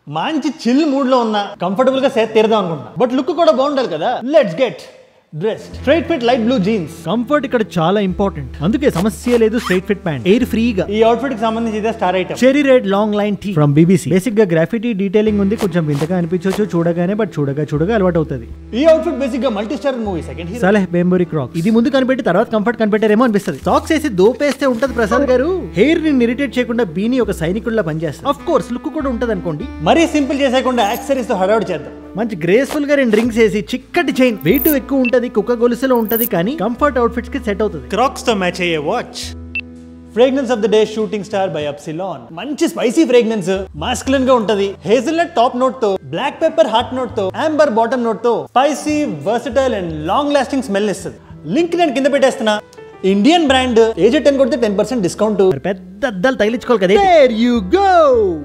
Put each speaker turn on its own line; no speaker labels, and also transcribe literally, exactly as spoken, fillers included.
మంచి chill mood లో ఉన్న కంఫర్టబుల్ గా సేత్ తీరదాం అనుకుంటా బట్ లుక్ కూడా బాగుండాలి కదా let's get dressed straight fit light blue jeans
comfort ఇక్కడ చాలా ఇంపార్టెంట్ అందుకే సమస్య లేదు స్ట్రైట్ ఫిట్ ప్యాంట్ ఎయిర్ ఫ్రీగా
ఈ అవుట్ఫిట్ కి సంబంధించి ఇదే star item
cherry red long line tee from BBC basic గా గ్రాఫిటీ డీటెయిలింగ్ ఉంది కొంచెం వింతగా అనిపించవచ్చు చూడగానే బట్ చూడగా చూడగా అలవాటు అవుతుంది
ఈ అవుట్ఫిట్ బేసిక్ గా multi star movie second hero
సలహ్ బెంబోరీ క్రాక్స్ ఇది ముందు కనిపెట్టి తర్వాత కంఫర్ట్ కనిపెట్టారేమో అనిపిస్తుంది సాక్స్ వేసి దోపేస్తే ఉంటది ప్రసాద్ గారు హెయిర్ ని ఇరిటేట్ చేయకుండా బీని ఒక సైనికుల్లా పనిచేస్తారు ఆఫ్ కోర్స్ లుక్ కూడా ఉంటది అనుకోండి
మరీ సింపుల్ చేసేయకుండా యాక్సెసరీస్ తో హడావుడి చేద్దాం
మంచి గ్రేస్ఫుల్ గా రెండు రింగ్స్ వేసి చిక్కటి చైన్ వెయిట్ ఎక్కువ ఉంటది కుక్క గొలుసులో ఉంటది కానీ కంఫర్ట్ అవుట్ఫిట్స్ కి సెట్ అవుతుంది
క్రాక్స్ తో మ్యాచ్ అయ్యే watch fragrance of the day shooting star by Upsilon మంచి స్పైసీ ఫ్రేగ్రెన్స్ మాస్కులిన్ గా ఉంటది హేజల్నట్ టాప్ నోట్ తో బ్లాక్ పెప్పర్ హార్ట్ నోట్ తో అంబర్ బాటమ్ నోట్ తో spicy versatile and long lasting smell ఇస్తుంది లింక్ నేను కింద పెట్టేస్తున్నా ఇండియన్ బ్రాండ్ ఏజెడ్ టెన్ కొడితే టెన్ పర్సెంట్ డిస్కౌంట్
పెద్ద అద్దాలు తగిలించుకోవాలి కదా. There you go.